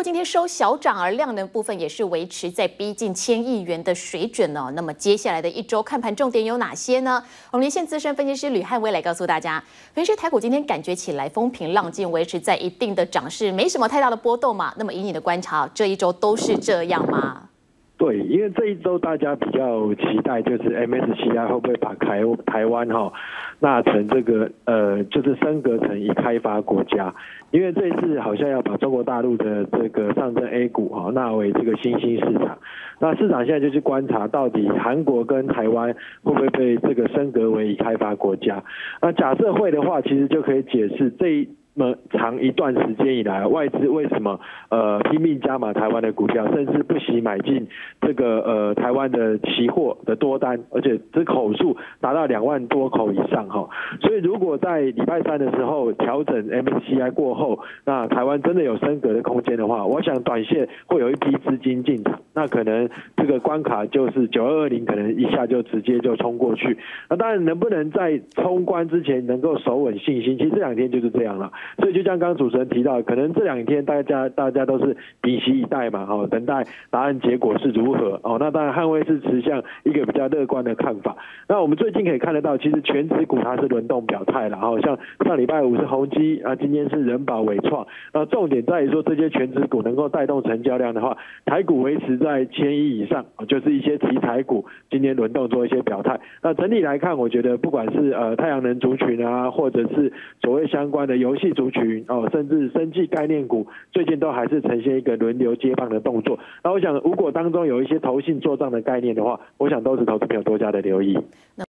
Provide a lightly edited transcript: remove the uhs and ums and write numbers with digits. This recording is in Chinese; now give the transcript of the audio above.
今天收小涨，而量能部分也是维持在逼近1000亿元的水准哦。那么接下来的一周看盘重点有哪些呢？我们连线资深分析师吕汉威来告诉大家。分析师，台股今天感觉起来风平浪静，维持在一定的涨势，没什么太大的波动嘛。那么以你的观察，这一周都是这样吗？ 对，因为这一周大家比较期待就是 MSCI 会不会把台湾纳成这个就是升格成已开发国家，因为这一次好像要把中国大陆的这个上证 A 股纳为这个新兴市场，那市场现在就去观察到底韩国跟台湾会不会被这个升格为已开发国家，那假设会的话，其实就可以解释这么长一段时间以来，外资为什么拼命加码台湾的股票，甚至不惜买进这个台湾的期货的多单，而且这口数达到2万多口以上哈。所以如果在礼拜三的时候调整 MSCI 过后，那台湾真的有升格的空间的话，我想短线会有一批资金进场，那可能这个关卡就是9220，可能一下就直接就冲过去。那当然能不能在冲关之前能够守稳信心，其实这2天就是这样了。所以就像刚刚主持人提到，可能这2天大家都是屏息以待嘛，等待答案结果是如何哦。那当然汉威是持向一个比较乐观的看法。那我们最近可以看得到，其实全指股它是轮动表态了，像上礼拜5是宏基啊，今天是人保伟创。那重点在于说这些全指股能够带动成交量的话，台股维持在1000亿以上，就是一些题材股今天轮动做一些表态。那整体来看，我觉得不管是太阳能族群啊，或者是所谓相关的游戏族群甚至生技概念股，最近都还是呈现一个轮流接棒的动作。那我想，如果当中有一些投信做账的概念的话，我想都是投资朋友多加的留意。